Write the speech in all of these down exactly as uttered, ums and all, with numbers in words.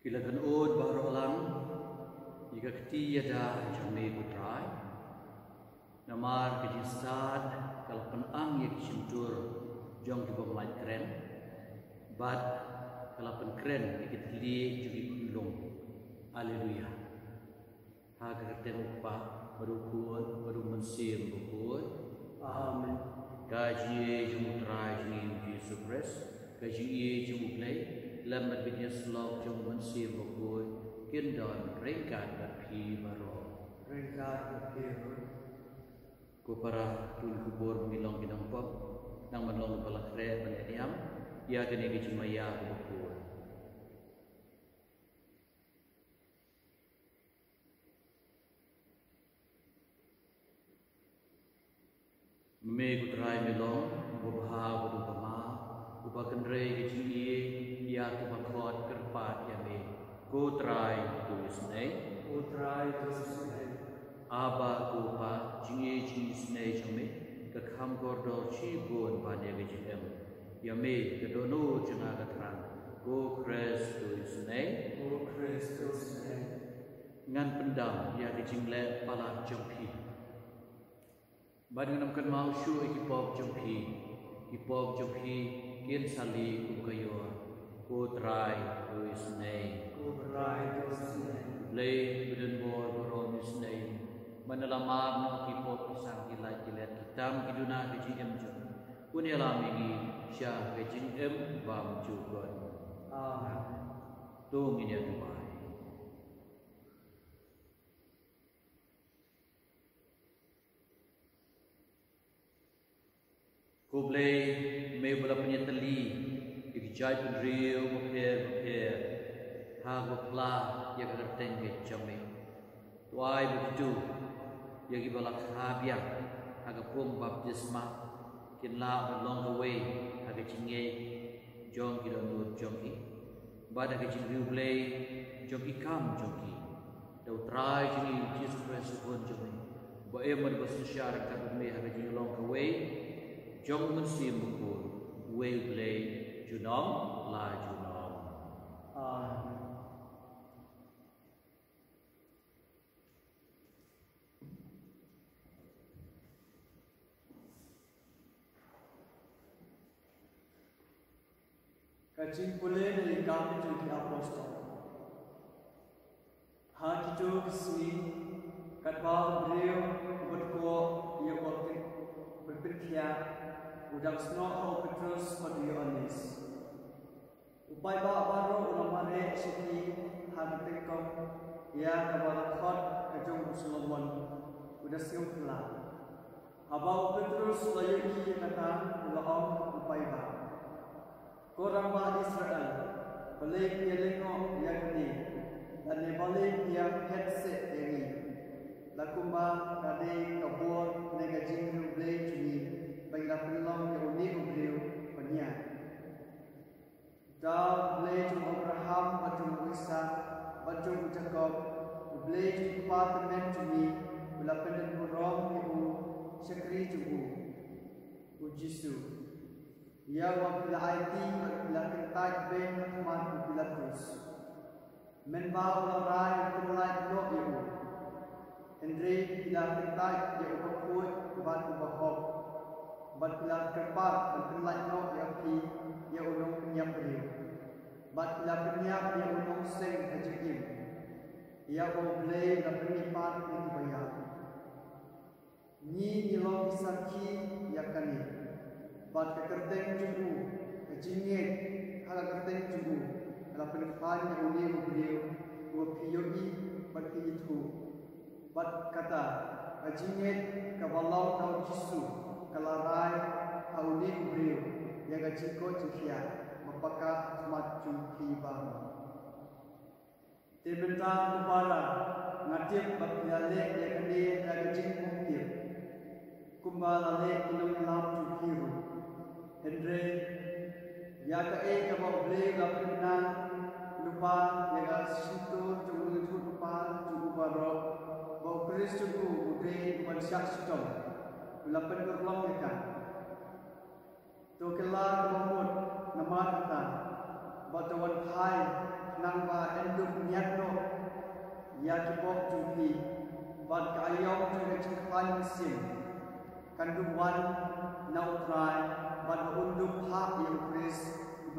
Kilakan od baru alam jika ketia dah jamai putrai namar kejistad kalau penang yang cintur jong di bawah keren bad kalau penkeren ikut li juga kunlung Haleluya. Haga kerten upah berukun baru mensir berukun amin. Gaji jumutrai jini Yesus Kristus gaji jumuklai lambat binya selok jom mensir berukun kendon rengkat berpi baru rengkat berpi ku para tun kubur milong kinong pop nang menolong balak re benediam ya kene ke cimaya berukun me kutrai melong bubha budupama upakenrei kecili ya tubakot kerpat ya me kutrai tulisnei kutrai tulisnei aba kupa jingi jingi snei jame kekham gordo chibun bane gejem ya me kedono jenga katran go Kristus nei go Kristus nei ngan pendam ya kejingle pala jompi Badang namkan mau syu ikipop jompi, ikipop jompi kian sali kukayor, kutrai tuisnei, kutrai tuisnei, lay beden bor boron isnei, menelamar nak ikipop pisang kilat kilat kitam kiduna kejim jom, kunyalam ini syah kejim bam jugon, ah, tung ini tuai. Kublai me bola punya teli ikijai pun riu mepir mepir hag bepla ya kerteng ke jame tuai begitu ya ki bola khabiang hag pum baptisma kinla along the way hag cinge jong ki don jong ki bada ke cing riu blai jong ki kam jong ki dau trai jingi Jesus Christ pun jame ba e mod basya rak me hag jingi along the way jong mensim bukur, way play junong la junong. Amen. Kacing pulih dari kami jadi apostol. Hati tu kesini, katbal beliau berkuat ia berpikir berpikir. Udang snow Petrus pada Yohanes. Upai bawa baru ulang mare siki hal tekom ya kabar khot kejung Solomon udah siung kelar. Abau Petrus layaki kata ulang upai ba. Korang ba Israel balik dia lengok ya kini dan dia balik dia headset ini. Lakumba kade kabur negajing rublei cumi. Baiklah penolong yang unik beliau banyak. Dah beliau cuma Abraham, bacung Ishak, bacung Jacob, beliau cuma apartemen cumi, bila pendek burung ibu, syakri cubu, ujisu. Ia wabila I T, bila kentai bank teman bila terus. Menbau orang terlalu blok ibu. Hendri bila kentai dia ubah buat ubah hok. Bat bila kerpat dan penlat no yang pi ia unung penyap beliau. Bat bila penyap ia unung seng hajikim. Ia boleh dan penipan yang dibayar. Ni nilong disaki ia kani. Bat kekerteng jubu, hajingit hala kerteng jubu. Hala penifan yang unik beliau dua piyoi bat itu. Bat kata hajingit kabalau tau jisu. Kalarai auni beliau yang gajiko cikia mapaka semacam kibang. Tebentang kepala ngatip bapiale yang kini yang gajik mungkir. Kumbala le kinong lam cukiru. Hendre ya kae kabau beli lapina lupa yang gasitu cukup cukup lupa cukup barok. Bau keris cukup udah mansyak sitom. Bila penurlong mereka Tokelar kemamut Nama kita Batuan hai Nang ba endu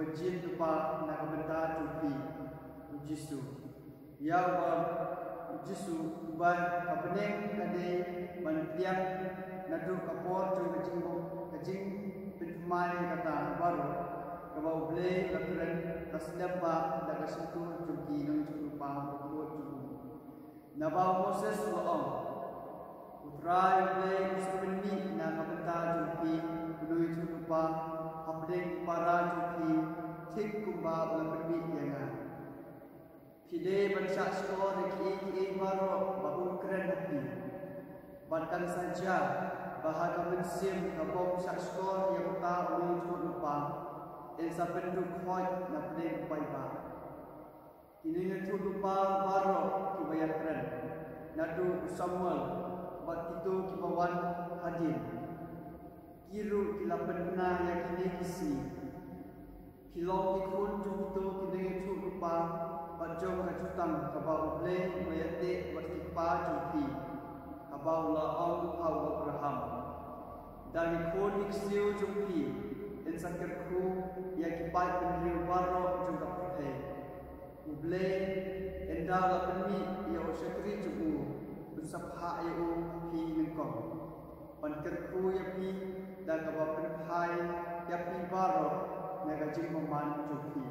wajib lupa nak bentar tupi Jisu. Ya Allah Jisu ban kapeneng kade ban tiang nadu kapor tu kajing kajing pinmai kata baru kabau ble lakren kaslemba daga situ tuki nang lupa ko tu. Nabau Moses lo'ong utrai ble sependi na kabentar tupi lui tu lupa Abdeng para juki tik kumba berlebih jangan. Kide bangsa sekolah neki ki baru bahu keren hati. Bahkan saja bahagia mensim kabau bangsa sekolah yang tak boleh lupa. Elsa penduk hoi nak beli paiba. Kini ngetu lupa baru kibayar keren. Nadu Samuel bat itu kibawan hadir. Kiru kila pernah yang kini kisi Kilong ikut tu kini tu lupa Bajong kacutang kabau bleh Mayate berkipa jupi Kabau la'au hau Abraham Dan ikut iksiu jupi Dan sakirku yang kipai penriu barok juga perhe Ubleh Endah la peni ya usyakri jupu Bersabha iu pi nengkong Pankirku ya pi dan kawapan hai yang pibaro negajing meman juki.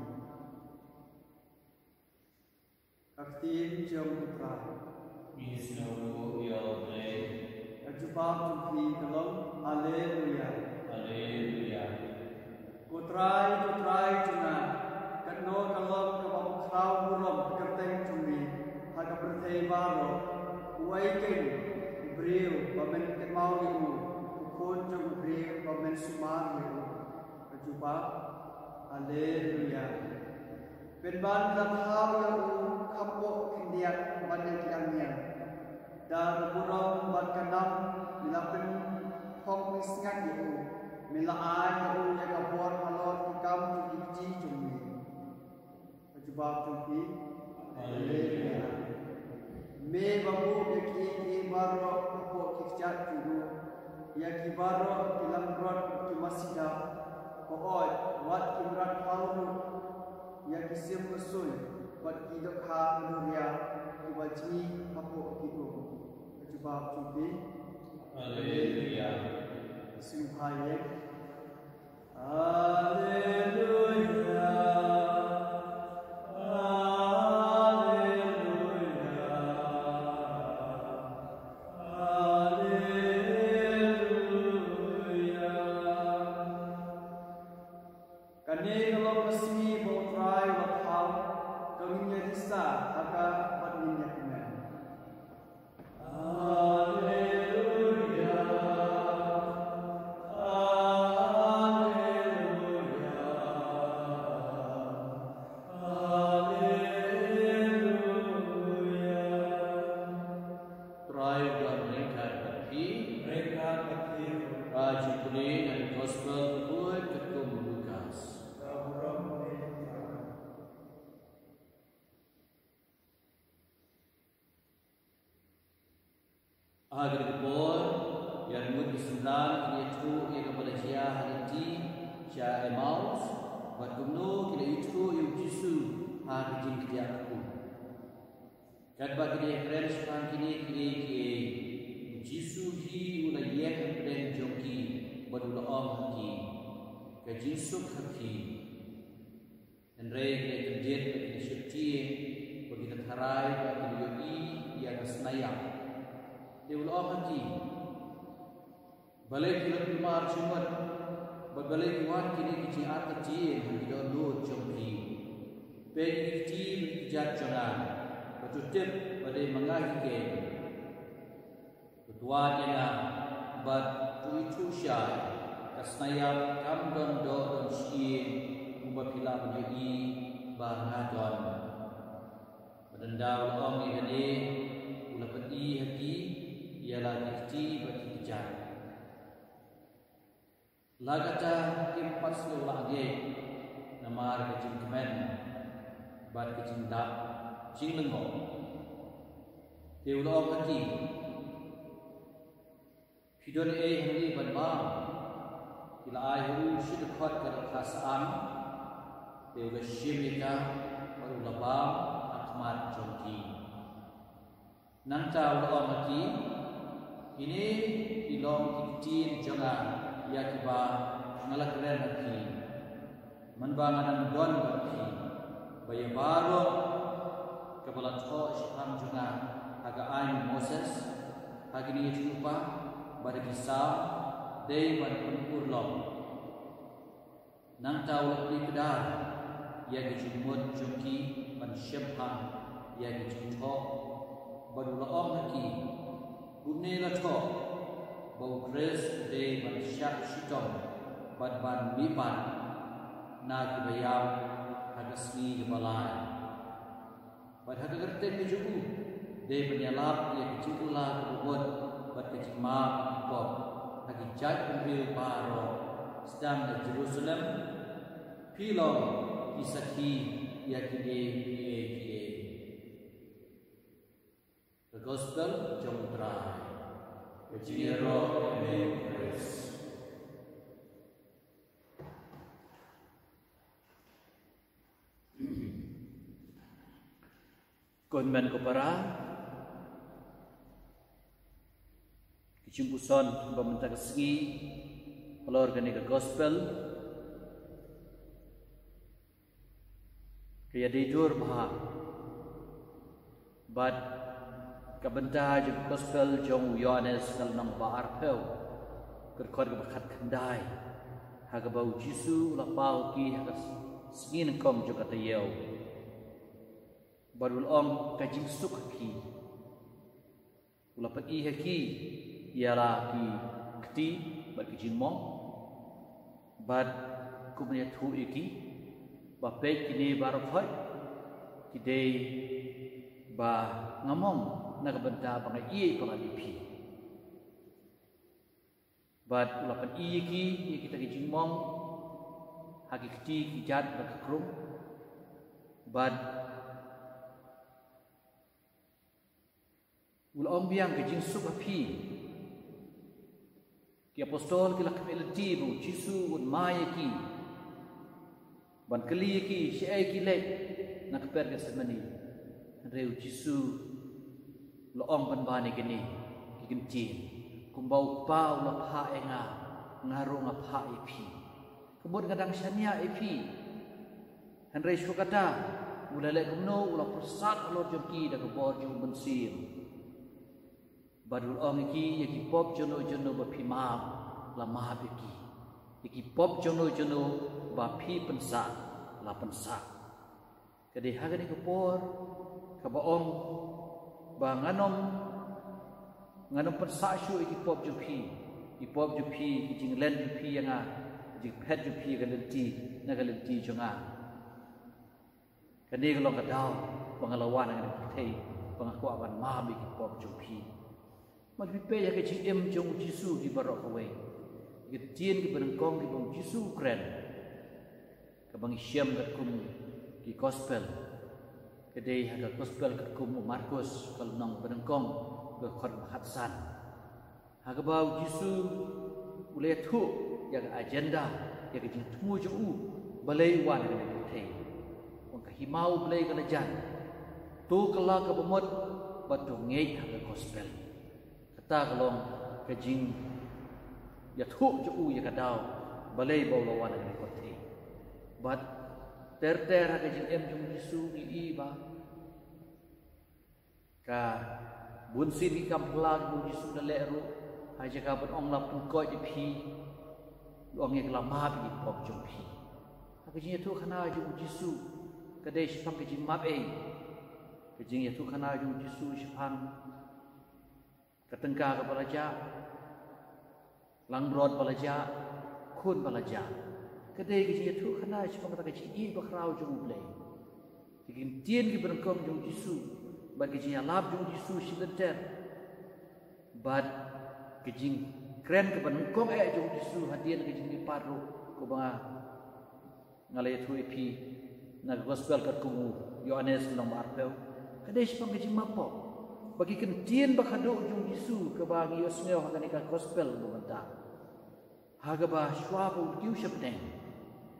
Kaktin jom putra. Misnu yodre. Ajubah juki kalong. Haleluya. Haleluya. Putrai putrai cuna. Kano kalong kabau krau burom kerteng cumi. Haga bertei baro. Uaikin. Beriu bamen kemau ibu. Pun jom beri pamen sumar itu berjumpa. Haleluya. Penban lathau yang kapok kendiat banyak kiamnya. Dan burung ban kanam milapen hong misngan itu milaai itu yang kapor halor kikam jiji jumi. Berjumpa jumpi. Haleluya. Me babu beki baru kapok kikjat julu. Ya kibaro kilang rot kimasida kooi wat kimrat halu ya kisim usul wat kidok ha dunia kibaji apo kido coba cubi. Haleluya. Simhaye. Haleluya. Agar kebor yang mudi sembilan itu ia kepada Jia Haditi Jia Emaus buat gumno kita itu yang Jisu hari jin kerja aku. Kadang kita keren sekarang kini kini kini Jisu hi mulai yak keren joki buat ulah om haki ke Jisu haki dan rey kita kerja kita syuti bagi kita harai bagi yoi yang senayang. Dia ulah hati. Balik kita kumar cuman, berbalik kuat kini kecil atau kecil kita dulu jompi. Bagi kecil kerja jangan, bertutup pada mengaji ke. Ketua dia bad tu itu syai, kasnaya kam don do don sien, ubah pila menjadi bahagian. Berdendam orang ini, ulah peti hati. Ialah dikti bagi kejar. Lagata empat seluruh lagi nama kecil kemen, bat kecil dap, cing lengok. Tiulah hati. Hidup eh hari berbang. Bila ayu sudah kuat kerasaan, Dewa Shivika baru labam akmat jongki. Nanta ulong lagi ini ilong kitin jangan yakiba ngalak keren lagi. Menbangan don lagi. Baya baru kepala tho syam jangan agak ain Moses hari ini lupa pada kisah day pada penur long. Nanta ulang di kedar yang dijumut jongki pada syamham yang dijumut baru laom lagi bunyi lato bau kres de ban syak shitong bad ban mipan na kibayam hagasni gebalai bad hagagerten kejubu de penyalap ye kecikula kebubut bad kecikma kipop hagi jat penril paro sedang di Jerusalem pilong kisaki yakide kie kie. The Gospel John Trai. Keciro eme Christ. Konmen kopara kicimpuson pemerintah kesengi pelorganika Gospel kaya didur bahag but kabenta je Gospel jong Yohanes kal nang baar peu kerkor ke bakat kendai haga bau Jisu la pau ki haga singin kom jo kata yau barul om kajing suk ki ula pa i haki ialah ki kti bar ki jingmong bad kumnya thu iki ba pe kini bar phoi ki dei ba ngamong nak benda bangai iye pengalipi. Bad ulapan iye ki iye kita ki jingmong haki kecil kijat berkekrum. Bad ulam biang ki jing sup api. Ki apostol ki lakam elati bu Jisu un maya ki. Ban keli ki syai ki lek nak per ke semani. Reu Jisu loong panbani kini kikintin kumbau pau la pha enga ngaru nga pha ipi kebun kadang syania ipi henry syukata ulale kumno ula persat lor jomki da kebor jum bensir badul ong iki yaki pop jono jono ba phimam la ma biki yaki pop jono jono ba phi pensa la pensa kadi hagani kebor kabaong ba nganom nganom persasyu iki pop jupi i pop jupi ki jing len jupi yang a jing pet jupi ga lenti na ga lenti jonga kani ga long ka daw pangalawan ang thei pangako awan ma bi ki pop jupi mag bi pe ya ke jing em jong Jisu di barok away ki tien ki berengkong ki bong Jisu kren ka bang syam ga kum ki gospel kedai haga Gospel kum Markus kal nang berengkong ke khot mahatsan haga bau Jisu ule thu yang agenda yang jing thu ju balai wan ke thei ong ka himau balai ka jan tu kala ka bomot batu ngei haga Gospel kata kalong ke jing ya thu ju ya ka daw balai bau lawan ke khot thei bat ter ter haga jing em jung Jisu i ba ka bun siri kam plag bun Jisu na leru haja ka bun ong lap ko di phi ong ek la ma bi pop jung phi haga jing tu khana jung Jisu ka dei shpang ka jing map ei ka jing tu khana jung Jisu shpang ka tengka ka balaja lang brod balaja khun balaja kedai ke tu khana cuma kata ke i bakrau jung blai kikin tien ki berengkong jung Jisu bagi jing lab jung Jisu silenter bad ke jing kren ke berengkong e jung Jisu hadian ke jing di paru ko ba ngalai tu ipi na Gospel kat kumu Yohanes nang marpeu kedai cuma ke jing mapo bagi ken tien bakhado jung Jisu ke bagi yosneo hakani ka Gospel bumenta haga ba shwabu kiu shapneng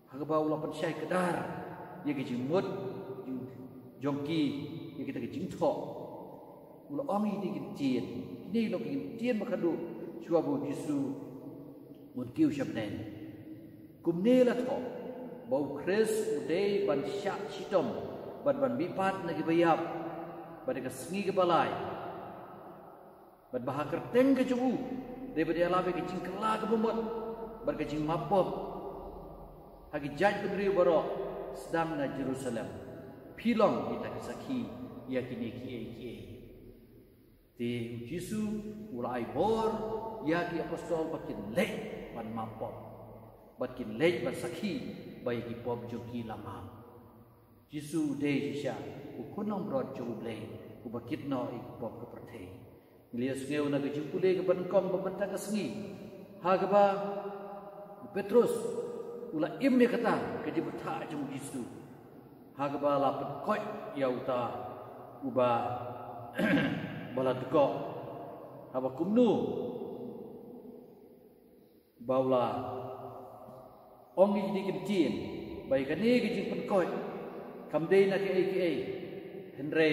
Hagaba ula pensyai kedar ya ke jimut jongki ya kita ke jingtho ula ongi di gintien ini lo gintien makadu suabu Yesu mun kiu syabnen kumne la tho bau kres udai ban syak sitom ban ban bipat nagi bayap ban ke sengi ke balai ban bahakar teng ke jubu daripada alawe ke jingkela ke bomot ban ke jing mapop hagi jaj pendiri barok sedang na Jerusalem pilong kita kisaki ya kini kie kie ti Yesu mulai bor ya ki apostol bakin lek ban mampop bakin lek ban saki bai ki pop joki lama Yesu de sisha ku kunong brod juble ku bakit no ik pop ke perthe Elias ngeu na ke jimpule ke ban kom bebenta ke sengi hagaba Petrus ula imnya kata ke jibta jung Yesu hagaba la petkoi ya uta uba bala deko haba kumnu baula ongi di kecin bai kani ke jing petkoi kamdei na ke ai ke ai henrei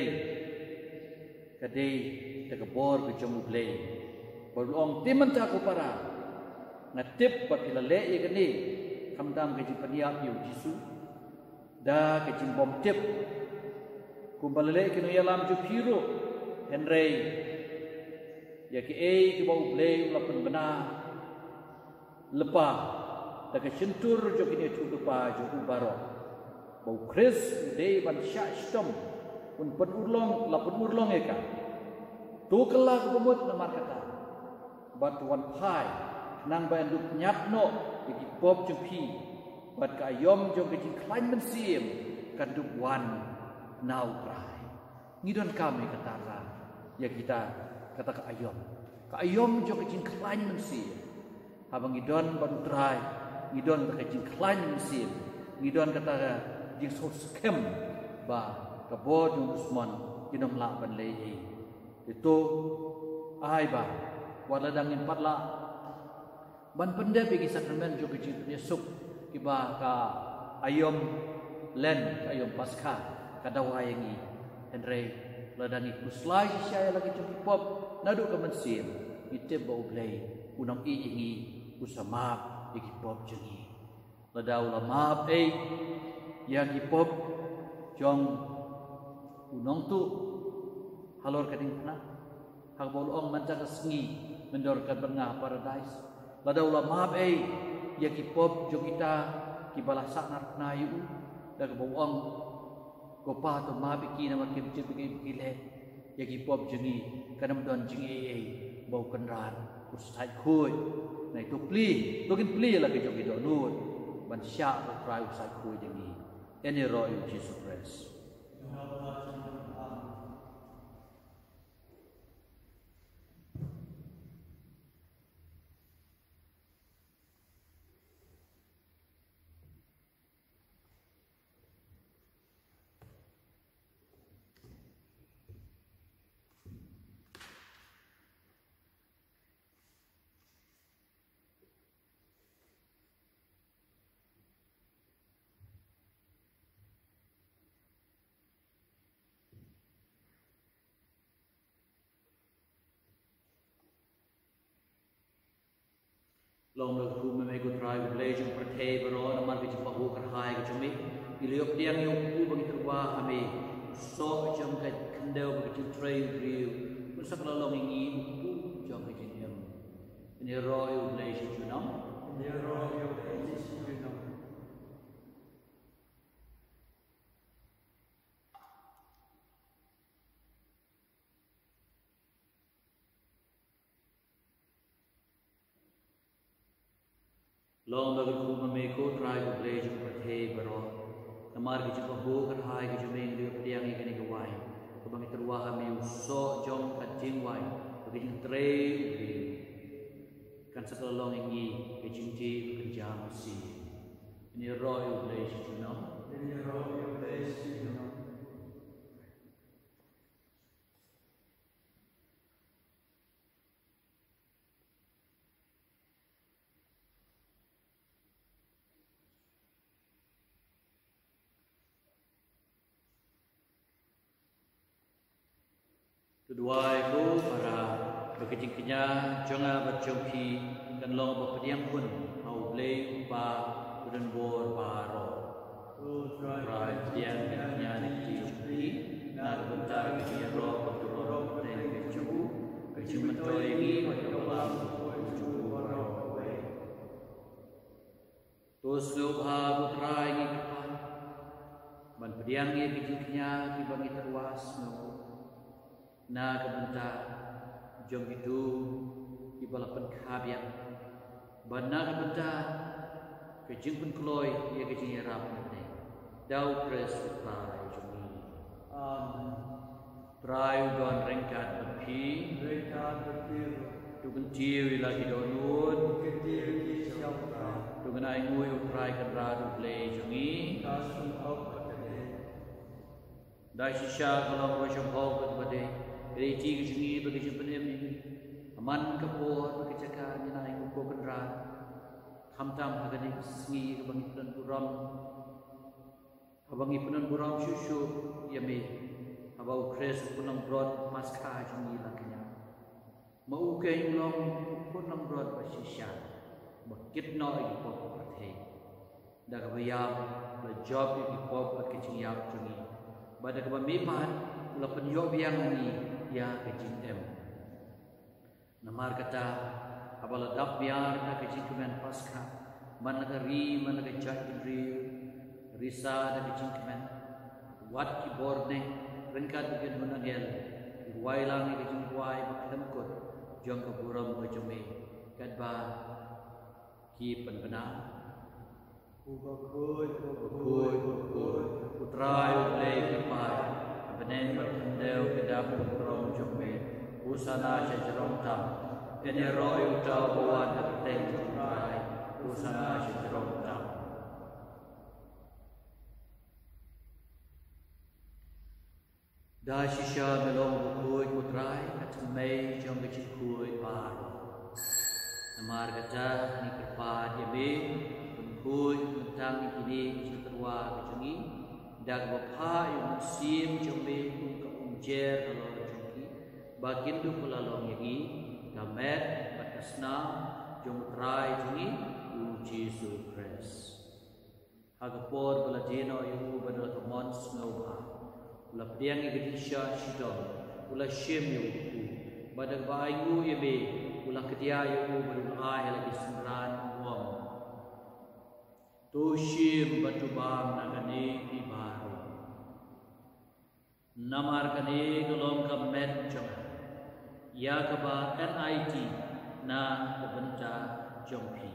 kadei tekebor ke jung blei bolong timan ta ko para ngatip bat ilale ye kani kamdam ke jing paniap yu Yesu da ke jing bom tip kumbalale ke no yalam ju piro henrei ya ke ai ke bau blei ulapan bena lepa da ke sentur jo kini tu lepa jo ubaro bau kris dei ban syak stom un pen urlong la pen urlong eka tu kala ke bomot namar kata batuan pai nang ban duk nyap no iki pop jempi bat ka ayom jong ke jing klain mensim kan duk wan nau krai ngidon kami kata ya kita kata ka ayom ka ayom jong ke jing klain mensim abang ngidon ban trai ngidon ka jing klain mensim ngidon kata jing so skem ba ka bod jong usman kinom la ban lei itu ai ba wala dangin patla ban pende bagi sakramen jo ke jing yesuk kiba ka ayom len ka ayom pasca ka dawayangi henrei ladangi kuslai saya lagi jong pop nadu ka mensim ite bau blei unang iingi usama iki pop jengi ladau la maaf ei yang ki pop jong unong tu halor kading na hak bolong manca sengi mendorkan bengah paradise ladau la maaf ei ya ki pop jong kita ki balas saknar nayu da bawang gopa to maaf iki na makim cip iki kile ya ki pop jengi kanam don jengi ei bau kenran usai khui nai tu pli tu kin pli la ke jong do nur ban sya prai usai khui jengi ene roy Jesus Christ long lo ku me me ko try ko play jong perthe baro na man ke jong pahu kar hai ke jong mi iliop diang yo ku bagi terwa ame so jong ka kandau bagi jong tray riu masak lo long ingi ku jong ke jong yam ni ro yo play shi junam ni ro yo play shi junam long bagi ku me ko try ko play jong perthe baro namar ke jong pahu kar hai ke jong meng iliop diang ke ni ko wai ko bagi terwa ame so jong ka jing wai bagi jong tray riu kan sekelong ingi ke jinti kerja mesti ini roh yang boleh sih ini roh yang boleh sih Kedua itu para bekerja kenya jangan berjumpi dan long berpediam pun au blay ba dan bor baro. Right yang kenya di jumpi nak bentar kenya roh berdoa dan berjumpu berjumpa mentoi ini berdoa berjumpu baro. Terus lupa putra ini kepan, ban pediang ini kenya di bangi terwas no. Na kebentar jom itu ibalapan kabiak bana kebentar kejing pun keloi ia kejing rap ni dau pres trai jumi Amen. Trai don rengkat bepi Rengkat bepi tu kentiu lagi donun kentiu di siapa tu kenai ngui trai kendra tu play jumi kasih apa tadi dai sisa kalau rojong hok bade Reci kejungi bagi jempenem ini, aman kapor bagi cakap ni naik uko kendra, hamtam hagani sengi kebangi punan buram, abangi punan buram susu yame, abau kres punan brod maska jungi lakinya, mau keng long punan brod basisya, bakit no ikop berthe, dah kebayam berjob ikop berkecing yap jungi, pada kebamipan lapan yob yang ni. Ya kecing em, namar kata apabila dap biar na kecing kemen pasca, mana keri mana kejat indri, risa na kecing kemen, wat keyboard ne, rengkat bikin menagel, wai lang ni kecing wai makhlem kot, jong keburam berjumi, kadba ki penbenar, Ubakut, ubakut, ubakut, putrai ulai kipai. Benen bertendau kedap berong jombe usana sejerong tam ini roy utau bawa terteng jombai usana sejerong tam dah sisa melong bukui putrai katemai jom kecil kui baru namar kata ni kerpa diabe bukui tentang ini kecil terwa kecungi dak bapa yang musim jombe ke umjer kalau jomki bakin tu pula long yagi gamet batasna jom try juni u Jesu Christ agapor bala jeno yu badal kemon snowha ula pediang igedisha shidon ula shem yu ku badak bayu yebe ula kedia yu badal ai lagi semran wom tu shem batu bam nagane di baru namar kane golong ka met jong ya kaba N I T na kebenta jompi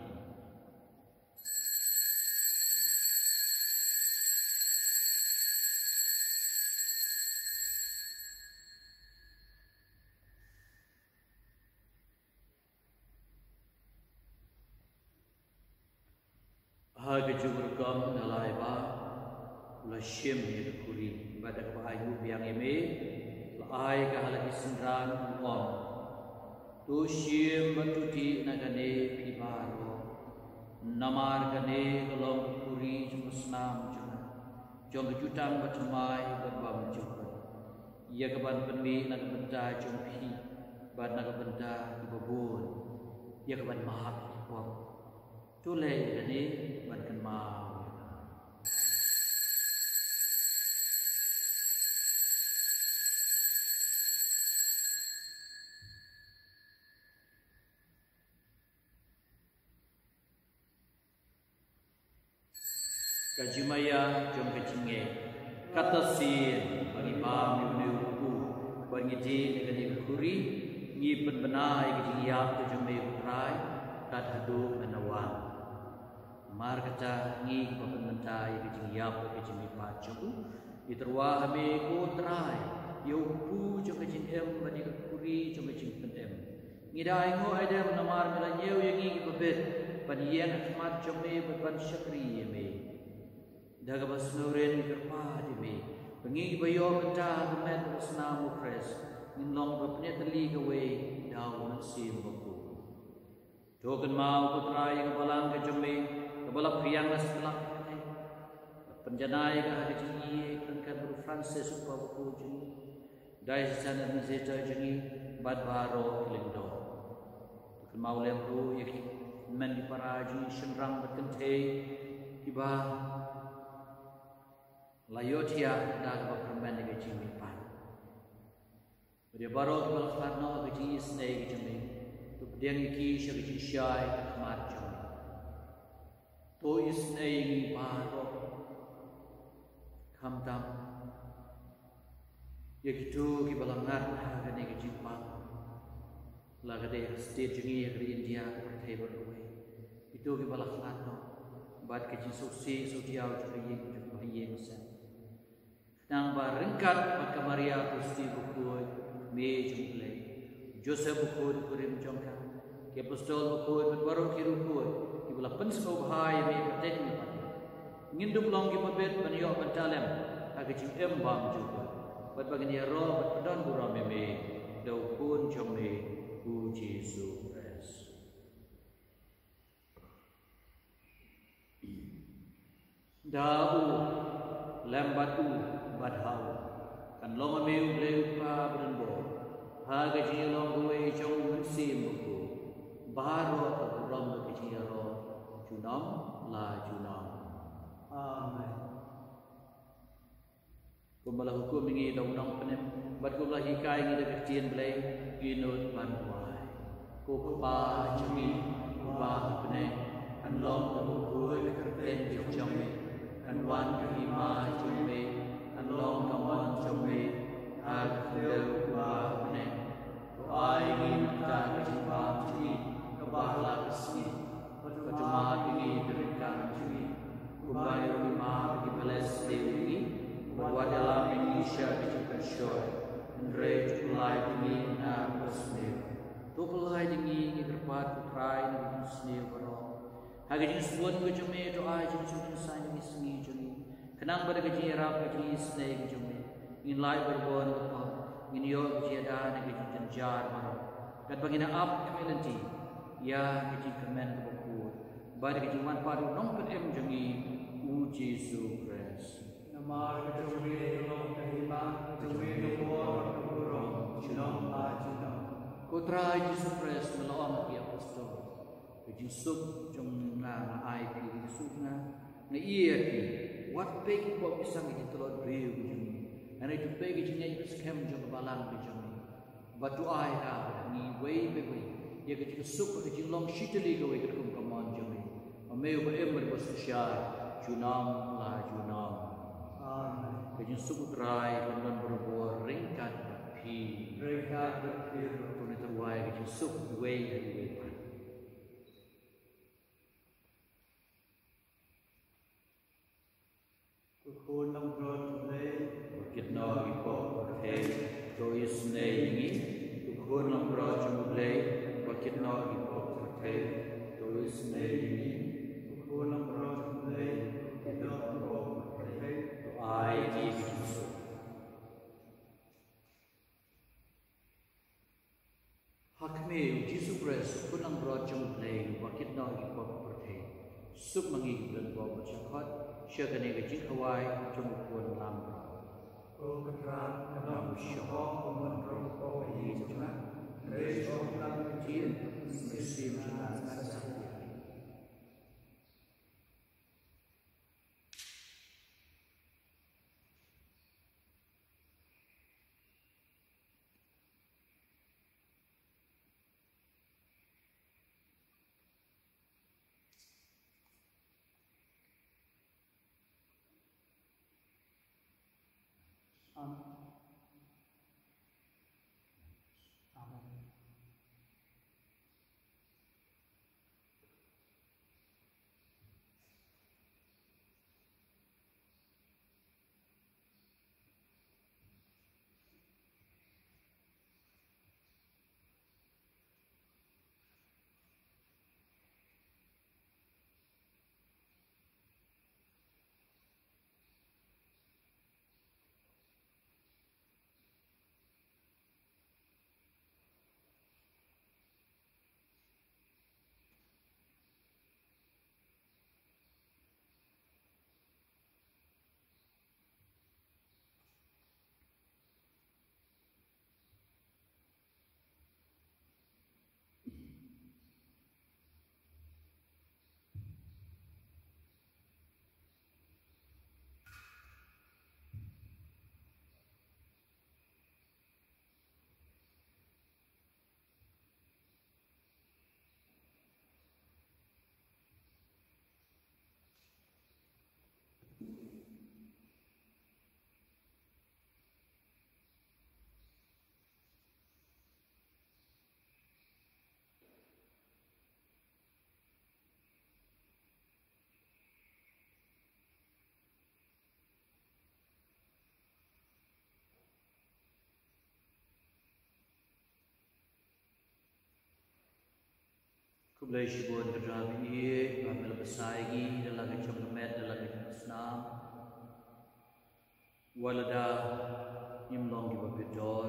Haga jumur gam nalai ba ula shem ye kuri badak ba ayu biang eme la ai ka halaki sendran om tu shem batuti nagane pibaro namar kane golong kuri jumusnam jum jong jutang batumai babam jum ia keban penmi nak benda jumpi ban nak benda ibabun ia keban mahak wam tu le kane ban kan mau Kajimaya jom kecingge kata sin bagi pam ni uku bagi ji negeri kuri ni penbenai kecing yap tu jom utrai kat hadu menawang mar kata ni penbentai kecing yap kecing pacu diterwa ame ko trai yo pu jom kecing em bagi kuri jom kecing penem ni dai ngo ada namar melanyeu yang ni bebet bagi yang khmat jom beban syakri ame daga basnuren kerpa dime pengi bayo mentah kemet bersnamu kres ninong bapnya teli gawe daun sim baku doken mau putra yang balang ke jome kebala priang setelah penjanai ke hari jini kan kan Francis baku jini dai sana meseta jengi bad baro kelingdo mau lemru yak men di paraji senrang berkente iba layotia dak bakrmen de jimi pan dia baro kebal kharno gaji snei jimi tu diang iki shagi shai khamar jimi to isnei ni baro khamtam yakitu ki balangat hagane gaji pan lagade state jengi agri India ke table away itu ke balak lato bad ke susi sutiau ke yeng ke yeng sen nang barengkat maka Maria Gusti bukoi me jumle Joseph bukoi kurim jongka ke apostol bukoi baru kiru bukoi ke balak pensko bahai me paten nginduk long ke mabet banyo bantalem age jing em bam juga bad bagani ro bad pedon buram me dau pun jome U Jesu Christ. Dau lambatu badhau kan long meu bleu pa brendo ha ga ji long we chong mun sim bu baro rom ga ji ro junam la junam amen kumbala hukum ingi dong dong penem bat kumlah hikai ngi de kecien blai inut ban wai ko ba chumi ba pene an long ko ko kerten jong jong me an wan ki ma jong me an long ka wan jong me a de ba pene ko ai ngi ta ki ba chumi ka ba la ki ko juma ingi de ka chumi ko ba yo ma ki bless de ingi bahwa dalam Indonesia kita show Rage light ini na pasmir. Tu pelai dingi ni terpat putrai ni bisnis baro. Hagi jenis buat kejume tu ai jenis jenis sain ni sengi juni. Kenang pada keji rap keji snake kejume. In light berbon apa. In yo keji ada ni keji jenjar baro. Kat bagina up community. Ya keji kemen kebuku. Pada keji wan padu nong kat em jungi. U Jesu Christ. Namar kejume long kahima kejume nomor Junam la junam. Kotra Yesus Kristus melawan ki apostol. Kejusuk jong na na ai pi kejusuk na na iya ki. Wat pe ki po pisang ki telot riu jong. Ana itu pe ki jeng ai skem jong balang ki jong. Batu ai a ni wei be wei. Ye ki kejusuk ki jeng long shiteli ko wei kum kaman jong. Ameu ba em ber sya junam la junam. Amen. Kejusuk trai london berbuat ringkat He Mereka berfirman Tuhan terwai ke Yusuf way and way pan. Kukun lang bro today. Bakit na ipo hey to is name kukun lang bro today. Bakit na ipo hey to is name kukun lang bro today. Bakit na ipo hey to I give Yusuf. Hakme Jesu Christ kunang bro jong play bakit na ipo perthe suk mangi dan bo chakot syagane ga jing hawai jong pun lam ko katra kadam syoko kumon ro ko hi jona re so lam jin mesim jina sa Amen. Kublai shibun kedrabi bamel besaigi dalam kecam kemet dalam kecam senam walada imlong di babidor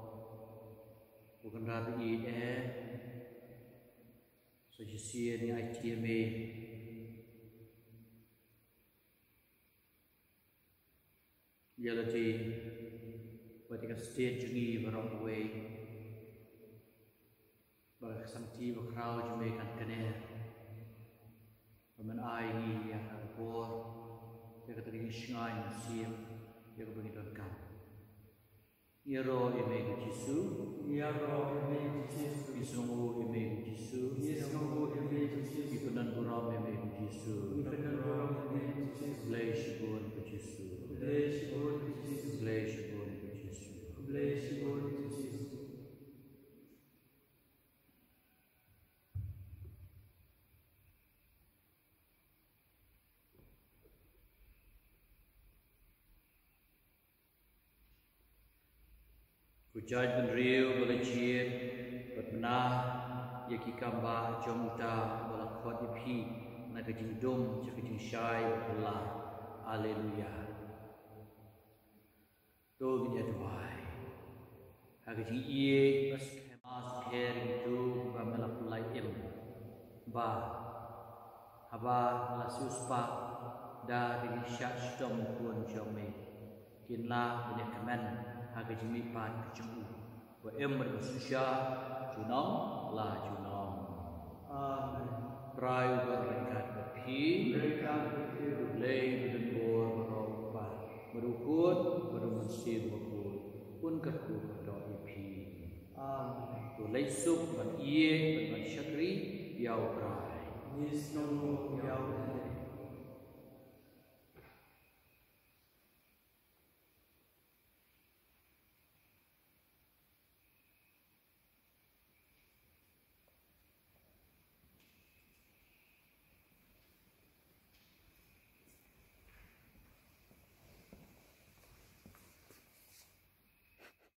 bukan rabi eh sejasian ni I T M A Yalati Watika state jengi barang away Barak samti bakrau jemaikan kener Paman ai ni yang nakapor Dia kata kini shingai musim Dia kata begitu kan Iro ime Jisu Iro ime Jisu Isungu ime Jisu Isungu ime Jisu Ikunan buram ime Jisu Ikunan buram ime Jisu Blai shibun Jisu Blai shibun Jisu Blai shibun Jisu Blai shibun Jisu Kujaj ben riu balajir Batmenah Yaki kamba jomta Balakot ipi Nakajing dum Jakajing syai Allah Alleluia Dognya duai Hakajing iye Bas kemas kher itu Bamela pulai im Ba Haba lasius pa Da kajing syak stom pun jome Kinlah banyak kemen Hakajing mipan kejemu Wa em bersusya Junong la junong Amen Prayu berkat berpi Berkat berpi Lei berdengkur berompat Berukut berumusim berukut Pun kerku berdoa ipi Amen Tu leisuk ban iye ban syakri Yau berai Nisnomu yau